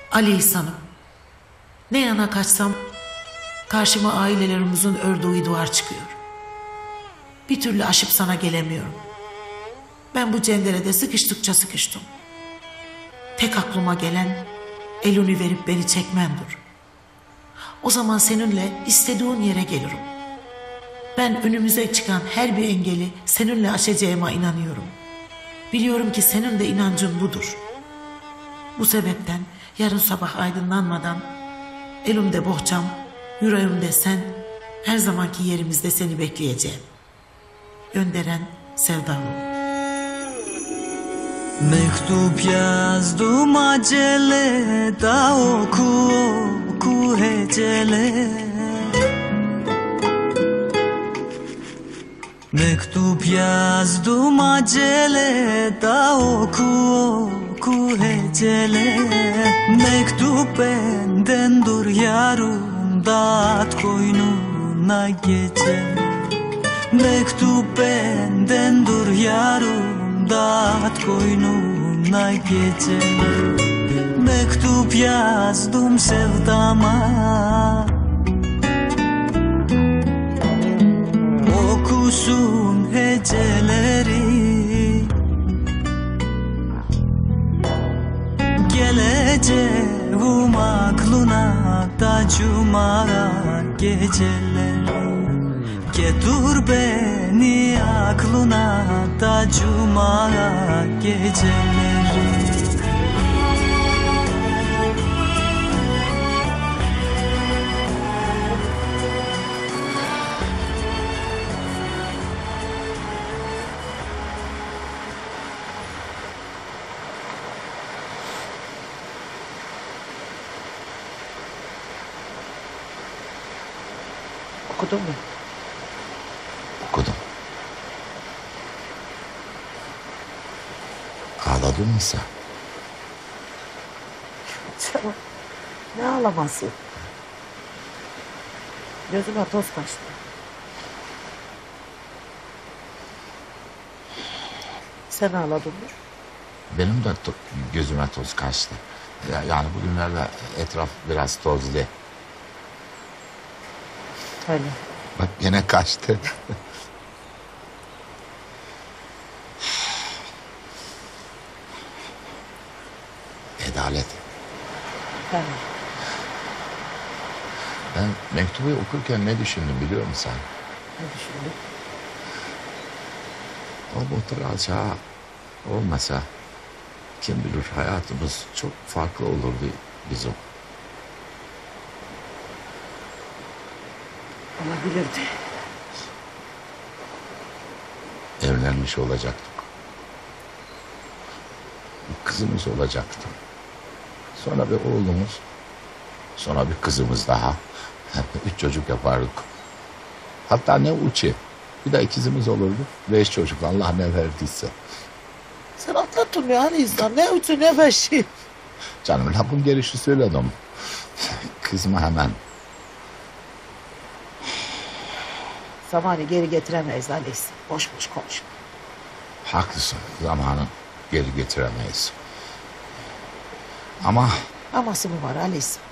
Ali İhsan'ım. Ne yana kaçsam karşıma ailelerimizin ördüğü duvar çıkıyor. Bir türlü aşıp sana gelemiyorum. Ben bu cenderede sıkıştıkça sıkıştım. Tek aklıma gelen elini verip beni çekmendir. O zaman seninle istediğin yere gelirim. Ben önümüze çıkan her bir engeli seninle aşacağıma inanıyorum. Biliyorum ki senin de inancın budur. Bu sebepten yarın sabah aydınlanmadan elimde bohçam, yüreğimde sen, her zamanki yerimizde seni bekleyeceğim. Gönderen Sevdalı. Mektup yazdım acele, da oku oku hecele. Mektup yazdım acele, da oku oku hecele. Mektup benden dur yarım, dağıt koynuna gece. Mektup benden dur yarım, dağıt koynuna gece. Mektup yazdım sevdama, okusun heceleri. Geleceğim aklına da cuma geceleri. Getir beni aklına da cuma geceleri. Okudun mu? Okudum. Ağladın mı sen? Canım, ne ağlaması? Gözüme toz kaçtı. Sen ağladın mı? Benim de gözüme toz kaçtı. Yani bugünlerde etraf biraz tozlu. Öyle. Bak yine kaçtı. Adalet. Öyle. Ben mektubu okurken ne düşündüm biliyor musun sen? Ne düşündün? O motor alçağı olmasa kim bilir hayatımız çok farklı olurdu bizim. Olabilirdi. Evlenmiş olacaktık. Bir kızımız olacaktı. Sonra bir oğlumuz, sonra bir kızımız daha. 3 çocuk yapardık. Hatta ne uçi. Bir de ikizimiz olurdu. 5 çocuk Allah ne verdiyse. Sen atlattın ya Ali İhsan. Ne ütü ne beşi. Canım lafın gelişi söyledim. Kızma hemen. Zamanı geri getiremeyiz Ali İhsan. Boş boş konuşma. Haklısın. Zamanı geri getiremeyiz. Ama Aması mı var Ali İhsan?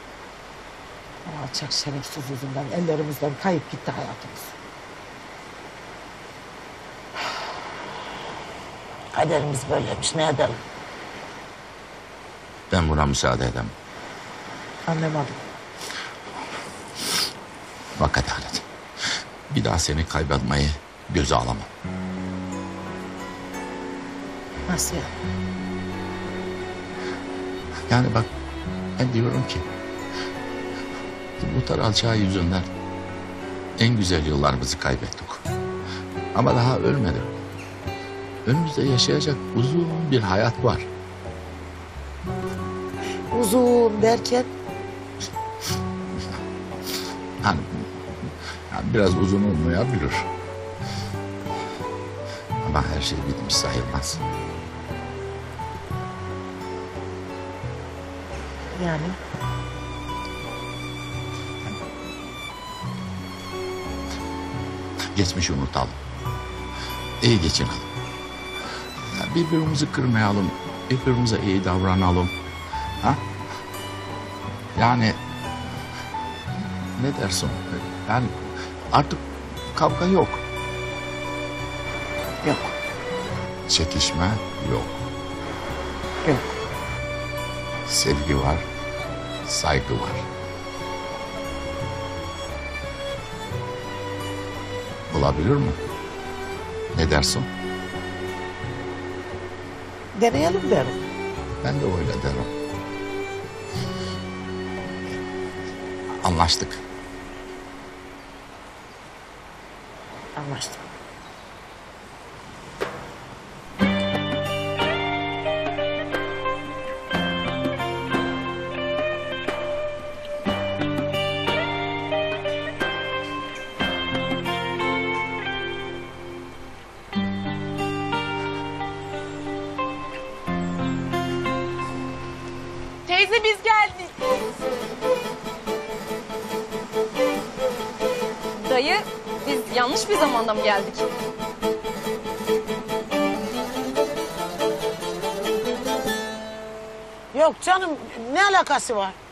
O alçak şerefsiz yüzünden ellerimizden kayıp gitti hayatımız. Kaderimiz böyleymiş, ne edelim? ben buna müsaade edemem. Anlamadım. Bak Adalet. Bir daha seni kaybetmeyi göze alamam. Nasıl ya? Yani bak ben diyorum ki bu taralçağı yüzünden en güzel yıllarımızı kaybettik. Ama daha ölmedim. Önümüzde yaşayacak uzun bir hayat var. Uzun derken? Yani biraz uzun olmayabilir. Ama her şey bitmiş sayılmaz. Yani? Geçmişi unutalım. İyi geçinelim. Birbirimizi kırmayalım. Birbirimize iyi davranalım. Ha? Yani ne dersin? Yani artık kavga yok. Yok, Çekişme yok. yok. Sevgi var, saygı var. Olabilir mi? Ne dersin? Deneyelim derim. Ben de öyle derim. Anlaştık. Anlaştık. Teyze biz geldik. Dayı biz yanlış bir zamanda mı geldik? Yok canım, ne alakası var?